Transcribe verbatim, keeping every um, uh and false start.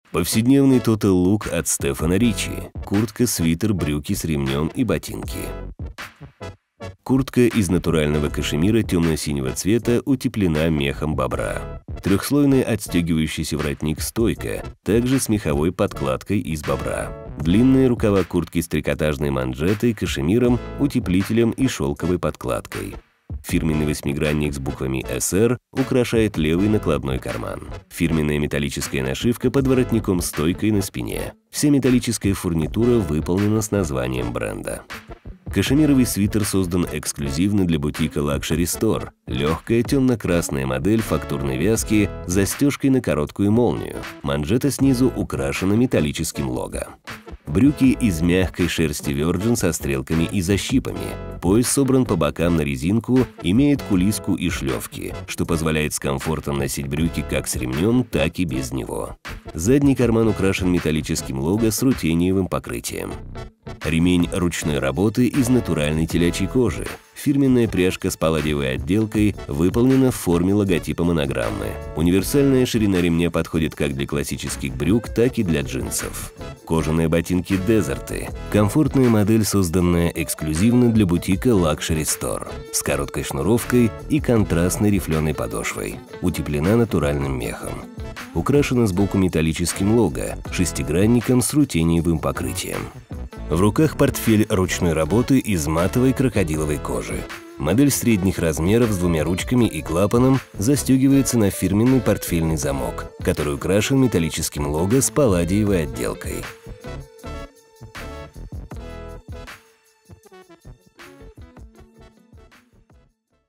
Повседневный Total Look от Стефана Ричи. Куртка, свитер, брюки с ремнем и ботинки. Куртка из натурального кашемира темно-синего цвета утеплена мехом бобра. Трехслойный отстегивающийся воротник-стойка, также с меховой подкладкой из бобра. Длинные рукава куртки с трикотажной манжетой, кашемиром, утеплителем и шелковой подкладкой. Фирменный восьмигранник с буквами эс эр украшает левый накладной карман. Фирменная металлическая нашивка под воротником-стойкой на спине. Вся металлическая фурнитура выполнена с названием бренда. Кашемировый свитер создан эксклюзивно для бутика Luxury Store. Легкая темно-красная модель фактурной вязки с застежкой на короткую молнию. Манжета снизу украшена металлическим лого. Брюки из мягкой шерсти Virgin со стрелками и защипами. Пояс собран по бокам на резинку, имеет кулиску и шлевки, что позволяет с комфортом носить брюки как с ремнем, так и без него. Задний карман украшен металлическим лого с рутениевым покрытием. Ремень ручной работы из натуральной телячьей кожи. Фирменная пряжка с палладиевой отделкой выполнена в форме логотипа монограммы. Универсальная ширина ремня подходит как для классических брюк, так и для джинсов. Кожаные ботинки Дезерты. Комфортная модель, созданная эксклюзивно для бутика Luxury Store. С короткой шнуровкой и контрастной рифленой подошвой. Утеплена натуральным мехом. Украшена сбоку металлическим лого, шестигранником с рутениевым покрытием. В руках портфель ручной работы из матовой крокодиловой кожи. Модель средних размеров с двумя ручками и клапаном застегивается на фирменный портфельный замок, который украшен металлическим лого с палладиевой отделкой.